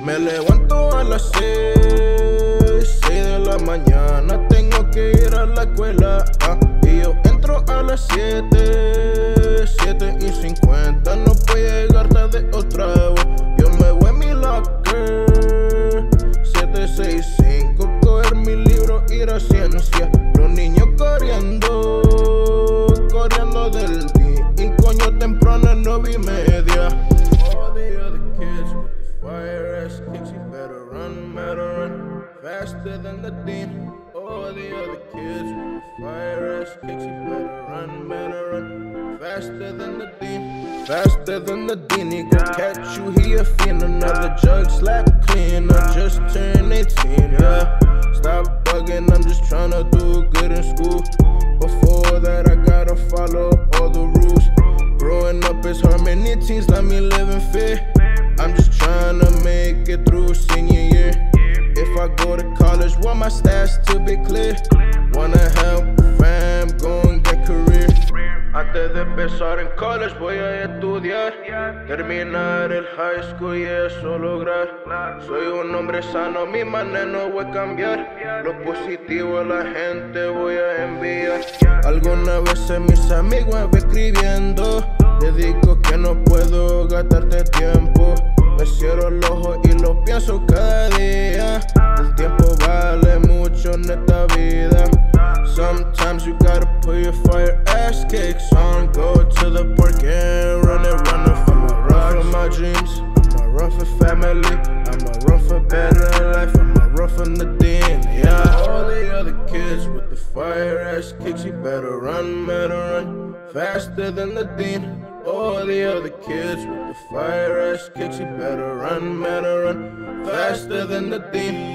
Me levanto a las 6 de la mañana, tengo que ir a la escuela, y yo entro a las 7:50, no puedo llegar tarde otra vez. Yo me voy a mi locker, 765, coger mi libro, ir a ciencia. Los niños corriendo del día, y coño temprano 9:30. All the other kids with the fire ass kicks, you better run, faster than the dean. All the other kids with the fire ass kicks, you better run, faster than the dean. Faster than the dean, he gon' catch you, he a fiend. Another jug slap clean, I just turned 18, yeah. Stop bugging, I'm just tryna do good in school. Before that, I gotta follow all the rules. Growing up is hard, many teens let me live in fear. I'm just tryna make it through senior year. If I go to college, want my stats to be clear. Wanna help fam, go and get career. Antes de empezar en college voy a estudiar, terminar el high school y eso lograr. Soy un hombre sano, mi manera no voy a cambiar. Lo positivo a la gente voy a enviar. Algunas veces mis amigos me ven escribiendo, le digo que no puedo gastarte tiempo. Me cierro el ojo y lo pienso cada día. El tiempo vale mucho en esta vida. Sometimes you gotta put your fire ass kicks on. Go to the park and run for my run for my dreams. I'ma run for family, I'ma run for better life, I'ma run from the dean, yeah. All the other kids with the fire ass kicks, you better run, faster than the dean. All the other kids with the fire ass kicks, you better run, faster than the dean.